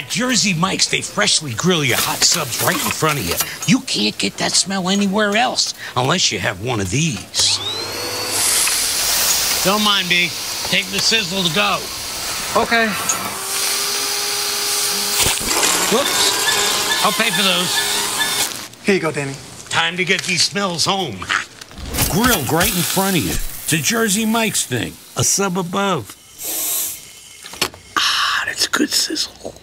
At Jersey Mike's, they freshly grill your hot subs right in front of you. You can't get that smell anywhere else unless you have one of these. Don't mind me. Take the sizzle to go. Okay. Whoops. I'll pay for those. Here you go, Danny. Time to get these smells home. Grilled right in front of you. It's a Jersey Mike's thing. A sub above. Ah, that's good sizzle.